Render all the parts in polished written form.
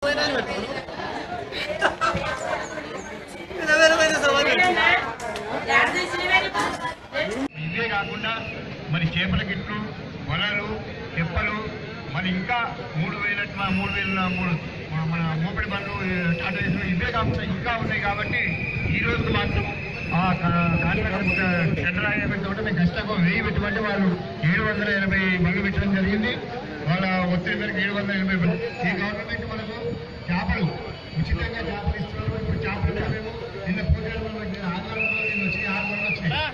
ఇవే కాకుండా మరి చేపల గిట్లు, వలలు, తెప్పలు, మరి ఇంకా 3,000 మన మోపిడి బండ్లు, టాటా ఏసులు ఇవే కాకుండా ఇంకా ఉన్నాయి. కాబట్టి ఈ రోజు మాత్రం ఆ టెండర్ అయిన తోట మేము ఖచ్చితంగా 1000 పెట్టుకుంటే వాళ్ళు 780 బండ్లు పెట్టడం జరిగింది. వాళ్ళ ఒత్తిడి మేరకు 780 బండ్లు. ఈ గవర్నమెంట్ మనకు చేపలు ఉచితంగా చేపలు ఇస్తున్నారు. ఇప్పుడు చేపలు మేము నిన్న పోటీలు ఆధారంలో వచ్చి 6 బండ్లు వచ్చినాయి.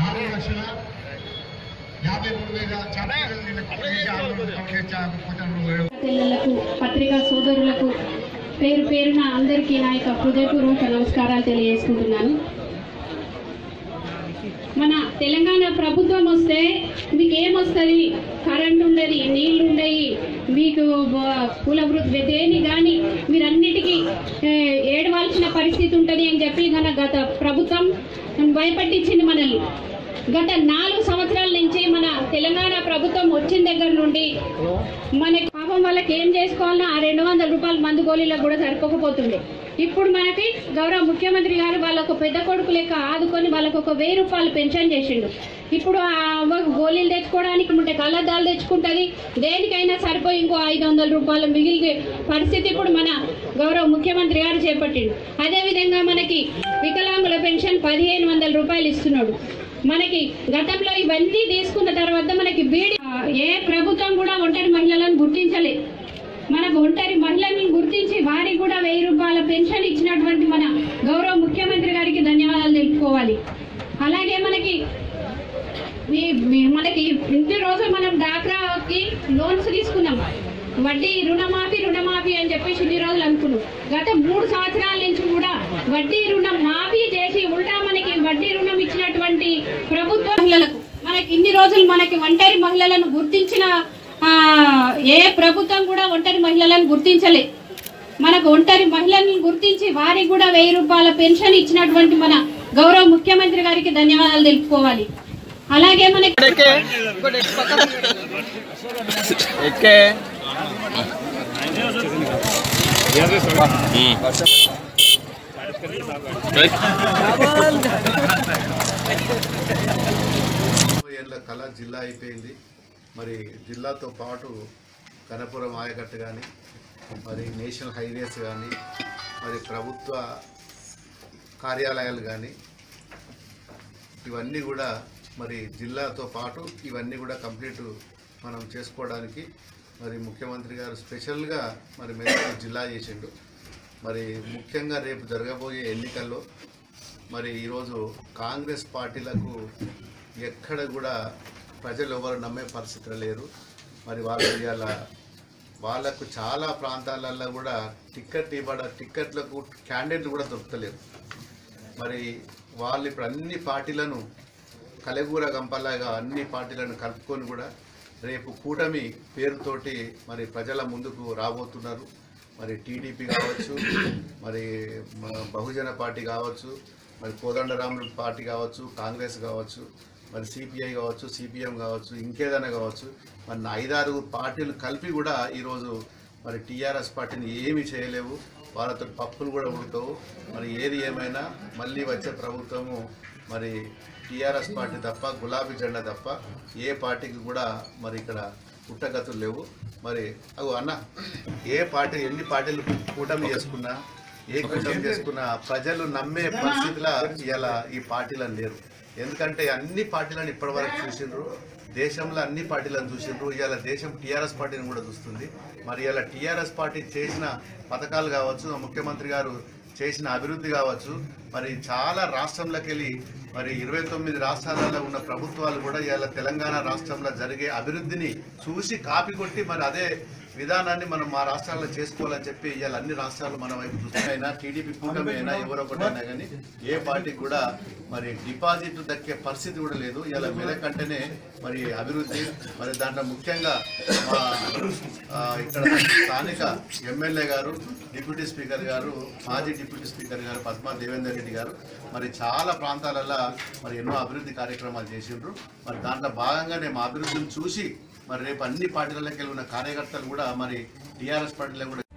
4,53,000 పిల్లలకు పత్రికా సోదరులకు పేరు పేరున అందరికీ నా యొక్క హృదయపూర్వక నమస్కారాలు తెలియజేసుకుంటున్నాను. మన తెలంగాణ ప్రభుత్వం వస్తే మీకు ఏమొస్తుంది? కరెంట్ ఉండదు, నీళ్లు ఉండయి, మీకు కుల వృత్తి దేని కానీ మీరన్నిటికీ ఏడవాల్సిన పరిస్థితి ఉంటుంది అని చెప్పి గత ప్రభుత్వం భయపెట్టించింది మనల్ని. గత 4 సంవత్సరాల నుంచి మన తెలంగాణ ప్రభుత్వం వచ్చిన దగ్గర నుండి మనకి పాపం వాళ్ళకి ఏం చేసుకోవాలన్నా ఆ 200 రూపాయల మందు గోళీలకు కూడా సరిపోకపోతుండే. ఇప్పుడు మనకి గౌరవ ముఖ్యమంత్రి గారు వాళ్ళకు పెద్ద కొడుకు లెక్క ఆదుకొని వాళ్ళకు ఒక 1000 రూపాయలు పెన్షన్ చేసిండు. ఇప్పుడు ఆ గోళీలు తెచ్చుకోవడానికి ఉంటే కళ్ళద్దాలు తెచ్చుకుంటుంది, దేనికైనా సరిపోయి ఇంకో 500 రూపాయలు మిగిలిన పరిస్థితి ఇప్పుడు మన గౌరవ ముఖ్యమంత్రి గారు చేపట్టిండు. అదేవిధంగా మనకి వికలాంగుల పెన్షన్ 1500 రూపాయలు ఇస్తున్నాడు. మనకి గతంలో ఇవన్నీ తీసుకున్న తర్వాత మనకి ఏ ప్రభుత్వం కూడా ఒంటరి మహిళలను గుర్తించలే. మనకు ఒంటరి మహిళలను గుర్తించి వారికి కూడా 1000 రూపాయల పెన్షన్ ఇచ్చినటువంటి మన గౌరవ ముఖ్యమంత్రి గారికి ధన్యవాదాలు తెలుపుకోవాలి. అలాగే మనకి ఇన్ని రోజులు మనం డాక్రాకి లోన్స్ తీసుకున్నాం, వడ్డీ రుణమాఫీ అని చెప్పేసి ఇన్ని రోజులు అనుకున్నాం. గత 3 సంవత్సరాల నుంచి కూడా వడ్డీ రుణం మాఫీ చేసి ఉల్టా మనకి వడ్డీ రుణం ఇచ్చినటువంటి ప్రభుత్వ మహిళలకు మనకి ఇన్ని రోజులు మనకి ఒంటరి మహిళలను గుర్తించిన ఏ ప్రభుత్వం కూడా ఒంటరి మహిళలను గుర్తించలే. మనకు ఒంటరి మహిళలను గుర్తించి వారికి కూడా 1000 రూపాయల పెన్షన్ ఇచ్చినటువంటి మన గౌరవ ముఖ్యమంత్రి గారికి ధన్యవాదాలు తెలుపుకోవాలి. అలాగే మనకి కళ జిల్లా అయిపోయింది. మరి జిల్లాతో పాటు కనపురం ఆయకట్టు కానీ, మరి నేషనల్ హైవేస్ కానీ, మరి ప్రభుత్వ కార్యాలయాలు కానీ, ఇవన్నీ కూడా మరి జిల్లాతో పాటు ఇవన్నీ కూడా కంప్లీట్ మనం చేసుకోవడానికి మరి ముఖ్యమంత్రి గారు స్పెషల్గా మరి మెదక్ జిల్లా చేసిండు. మరి ముఖ్యంగా రేపు జరగబోయే ఎన్నికల్లో మరి ఈరోజు కాంగ్రెస్ పార్టీలకు ఎక్కడ కూడా ప్రజలు ఎవరు నమ్మే పరిస్థితులు లేరు. మరి వాళ్ళకు చాలా ప్రాంతాలలో కూడా టిక్కెట్లకు క్యాండిడేట్లు కూడా దొరుకుతలేరు. మరి వాళ్ళు ఇప్పుడు అన్ని పార్టీలను కలెగూర గంపలాగా అన్ని పార్టీలను కలుపుకొని కూడా రేపు కూటమి పేరుతోటి మరి ప్రజల ముందుకు రాబోతున్నారు. మరి టీడీపీ కావచ్చు, మరి బహుజన పార్టీ కావచ్చు, మరి కోదండరాములు పార్టీ కావచ్చు, కాంగ్రెస్ కావచ్చు, మరి సిపిఐ కావచ్చు, సిపిఎం కావచ్చు, ఇంకేదైనా కావచ్చు, మరి 5-6 పార్టీలు కలిపి కూడా ఈరోజు మరి టీఆర్ఎస్ పార్టీని ఏమీ చేయలేవు. వాళ్ళతో పప్పులు కూడా ఉడకవు. మరి ఏది ఏమైనా మళ్ళీ వచ్చే ప్రభుత్వము మరి టీఆర్ఎస్ పార్టీ తప్ప, గులాబీ జెండా తప్ప ఏ పార్టీకి కూడా మరి ఇక్కడ పుట్టగతులు లేవు. మరి అన్న ఏ పార్టీ ఎన్ని పార్టీలు కూటమి చేసుకున్నా, ఏ కూటమి చేసుకున్నా ప్రజలు నమ్మే పరిస్థితిలో ఇలా ఈ పార్టీలను లేరు. ఎందుకంటే అన్ని పార్టీలను ఇప్పటివరకు చూసిండ్రు, దేశంలో అన్ని పార్టీలను చూసిండ్రు. ఇవాళ దేశం టీఆర్ఎస్ పార్టీని కూడా చూస్తుంది. మరి ఇలా టీఆర్ఎస్ పార్టీ చేసిన పథకాలు కావచ్చు, ముఖ్యమంత్రి గారు చేసిన అభివృద్ధి కావచ్చు, మరి చాలా రాష్ట్రంలోకి వెళ్ళి మరి 29 రాష్ట్రాలలో ఉన్న ప్రభుత్వాలు కూడా ఇవాళ తెలంగాణ రాష్ట్రంలో జరిగే అభివృద్ధిని చూసి కాపీ కొట్టి మరి అదే విధానాన్ని మనం మా రాష్ట్రాల్లో చేసుకోవాలని చెప్పి ఇవాళ అన్ని రాష్ట్రాలు మన వైపు చూస్తున్నాయినా, టీడీపీ కూటమి అయినా ఎవరొకటైనా కానీ ఏ పార్టీకి కూడా మరి డిపాజిట్ దక్కే పరిస్థితి కూడా లేదు. ఇవాళ మెదక్ అంటేనే మరి అభివృద్ధి. మరి దాంట్లో ముఖ్యంగా మా ఇక్కడ స్థానిక ఎమ్మెల్యే గారు, డిప్యూటీ స్పీకర్ గారు, మాజీ డిప్యూటీ స్పీకర్ గారు పద్మా దేవేందర్ రెడ్డి గారు మరి చాలా ప్రాంతాలలో మరి ఎన్నో అభివృద్ధి కార్యక్రమాలు చేసిండ్రు. మరి దాంట్లో భాగంగానే మా అభివృద్ధిని చూసి మరి రేపు అన్ని పార్టీలకి వెళ్ళి ఉన్న కార్యకర్తలు కూడా మరి టీఆర్ఎస్ పార్టీలో కూడా